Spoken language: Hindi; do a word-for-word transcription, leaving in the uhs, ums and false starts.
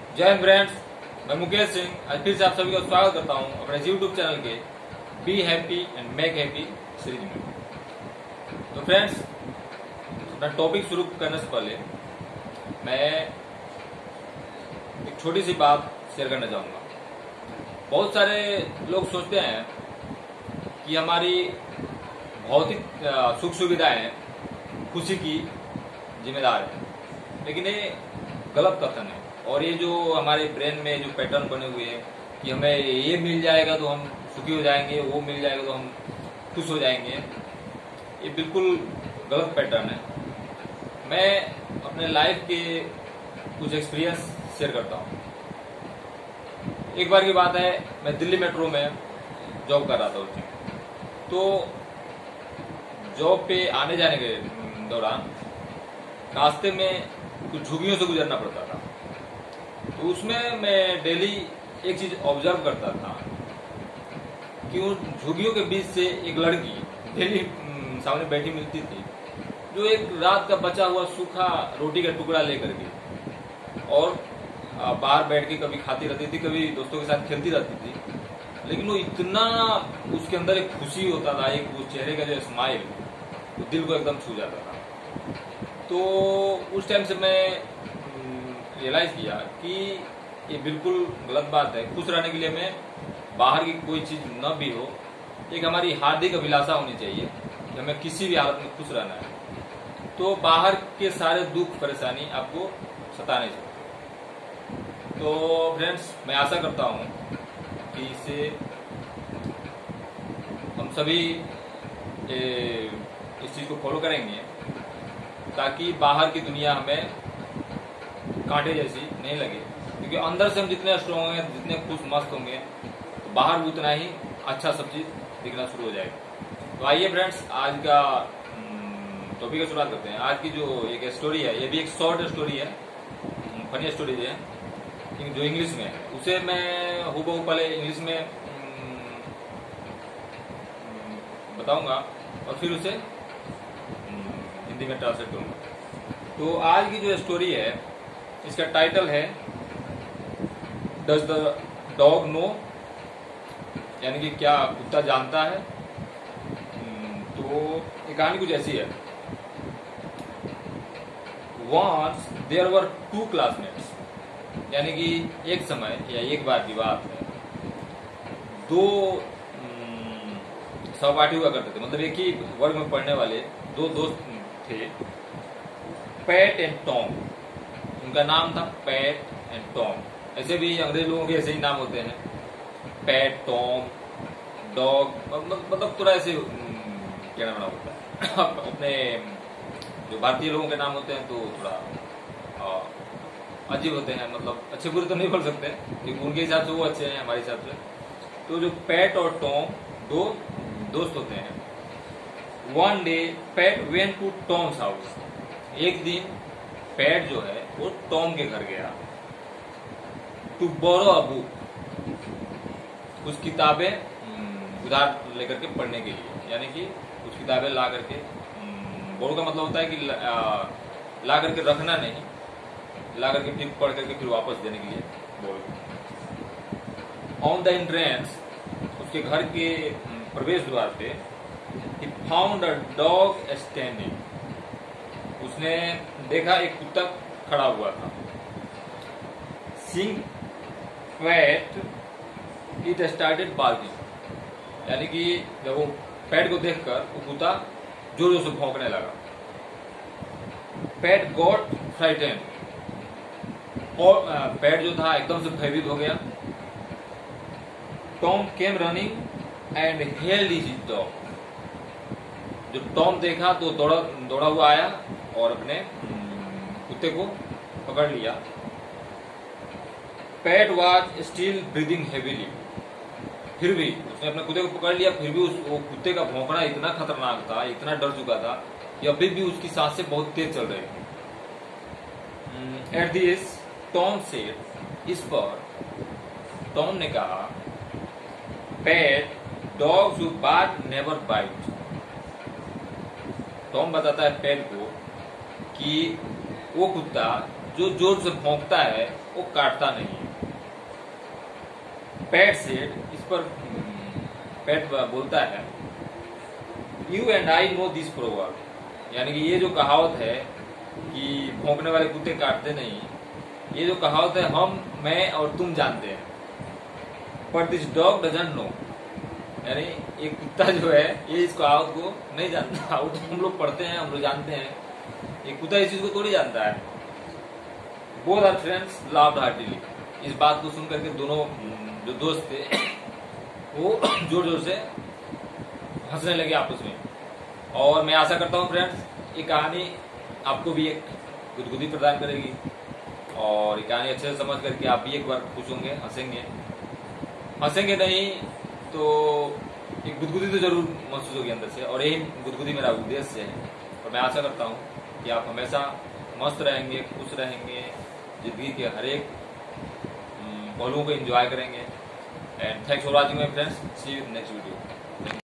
जय हिंद फ्रेंड्स, मैं मुकेश सिंह आज फिर से आप सभी का स्वागत करता हूं अपने यूट्यूब चैनल के be happy and make happy series में। तो फ्रेंड्स, अपना टॉपिक शुरू करने से पहले मैं एक छोटी सी बात शेयर करना चाहूँगा। बहुत सारे लोग सोचते हैं कि हमारी भौतिक सुख सुविधाएं खुशी की जिम्मेदार है, लेकिन ये गलत कथन है। और ये जो हमारे ब्रेन में जो पैटर्न बने हुए हैं कि हमें ये मिल जाएगा तो हम सुखी हो जाएंगे, वो मिल जाएगा तो हम खुश हो जाएंगे, ये बिल्कुल गलत पैटर्न है। मैं अपने लाइफ के कुछ एक्सपीरियंस शेयर करता हूँ। एक बार की बात है, मैं दिल्ली मेट्रो में जॉब कर रहा था उस दिन। तो जॉब पे आने जाने के दौरान रास्ते में कुछ झुग्गियों से गुजरना पड़ता था। तो उसमें मैं डेली एक चीज ऑब्जर्व करता था कि उन झुग्गियों के बीच से एक लड़की डेली सामने बैठी मिलती थी, जो एक रात का बचा हुआ सूखा रोटी का टुकड़ा लेकर के और बाहर बैठ के कभी खाती रहती थी, कभी दोस्तों के साथ खेलती रहती थी। लेकिन वो इतना, उसके अंदर एक खुशी होता था, एक वो चेहरे का जो स्माइल, वो दिल को एकदम छू जाता था। तो उस टाइम से मैं रियलाइज किया कि ये बिल्कुल गलत बात है। खुश रहने के लिए हमें बाहर की कोई चीज न भी हो, एक हमारी हार्दिक अभिलाषा होनी चाहिए कि हमें किसी भी हालत में खुश रहना है। तो बाहर के सारे दुख परेशानी आपको सताने चाहिए। तो फ्रेंड्स, मैं आशा करता हूँ कि इससे हम सभी ए, इस चीज को फॉलो करेंगे ताकि बाहर की दुनिया हमें कांटे जैसी नहीं लगे। क्योंकि अंदर से हम जितने स्ट्रॉन्ग होंगे, जितने खुश मस्त होंगे, तो बाहर भी उतना ही अच्छा सब चीज दिखना शुरू हो जाएगा। तो आइए फ्रेंड्स, आज का टॉपिक का शुरुआत करते हैं। आज की जो एक स्टोरी है, ये भी एक शॉर्ट स्टोरी है, फनी स्टोरी है, जो इंग्लिश में है। उसे मैं हूबहू पहले इंग्लिश में बताऊंगा और फिर उसे हिंदी में ट्रांसलेट करूंगा। तो आज की जो स्टोरी है, इसका टाइटल है डज द डॉग नो, यानी कि क्या कुत्ता जानता है। तो ये कहानी कुछ ऐसी है। Once there were two classmates, यानी कि एक समय या एक बार की बात है, दो सहपाठी हुआ करते थे, मतलब एक ही वर्ग में पढ़ने वाले दो दोस्त थे, पैट एंड टॉम। उनका नाम था पैट एंड टॉम। ऐसे भी अंग्रेज लोगों के ऐसे ही नाम होते हैं, पैट, टॉम, डॉग, मतलब थोड़ा ऐसे क्या नाम होता है। अपने जो भारतीय लोगों के नाम होते हैं तो थोड़ा अजीब होते हैं, मतलब अच्छे बुरे तो नहीं बोल सकते क्योंकि उनके हिसाब से वो अच्छे हैं, हमारे हिसाब से। तो जो पैट और टॉम दो दोस्त होते हैं। One day Pat went to Tom's house. एक दिन पैट जो है वो टॉम के घर गया टू बोरो अ बुक, कुछ किताबें उधार लेकर के पढ़ने के लिए, यानी कि कुछ किताबें ला करके, बोरो का मतलब होता है कि ला, ला करके रखना नहीं, ला करके फिर पढ़ करके फिर वापस देने के लिए बोरो। ऑन द एंट्रेंस, उसके घर के प्रवेश द्वार पे, he found a dog standing, उसने देखा एक कुत्ता खड़ा हुआ था। Seeing Pat, it started barking, यानी कि जब वो पैट को देखकर वो कुत्ता जोर जोर से भौंकने लगा। पैट गॉट फ्राइटेंड, और पैट जो था एकदम से भयभीत हो गया। Tom came running and held his dog, जब टॉम देखा तो दौड़ा दौड़ा हुआ आया और अपने कुत्ते को पकड़ लिया। Pat was still breathing heavily, फिर भी उसने अपने कुत्ते को पकड़ लिया, फिर भी उस वो कुत्ते का भौंकना इतना खतरनाक था, इतना डर चुका था कि अभी भी उसकी सांसें बहुत तेज चल रही थी। एट दिस टॉम सेड, इस पर टॉम ने कहा, Pat dogs who bark never bite. Tom बताता है पैट को कि वो कुत्ता जो जोर से भौंकता है वो काटता नहीं है। पैट सेड, इस पर पैट बोलता है, you and I know this proverb, यानी कि ये जो कहावत है कि भौंकने वाले कुत्ते काटते नहीं, ये जो कहावत है हम, मैं और तुम जानते हैं, पर दिस डॉग डजंट नो, यानी ये कुत्ता जो है ये इस कहावत को नहीं जानता। वो तो हम लोग पढ़ते हैं, हम लोग जानते हैं, ये कुत्ता इस चीज को थोड़ी जानता है। Both are friends laughed heartily, इस बात को सुनकर के दोनों जो दोस्त थे वो जोर जोर से हंसने लगे आपस में। और मैं आशा करता हूँ फ्रेंड्स ये कहानी आपको भी एक गुदगुदी प्रदान करेगी, और ये कहानी अच्छे से समझ करके आप भी एक बार खुश होंगे, हंसेंगे। हंसेंगे नहीं तो एक गुदगुदी तो जरूर महसूस होगी अंदर से, और यही गुदगुदी मेरा उद्देश्य है। और मैं आशा करता हूँ कि आप हमेशा मस्त रहेंगे, खुश रहेंगे, जिंदगी के हर एक पहलुओं को एंजॉय करेंगे। And thanks for watching my friends, see you in next video.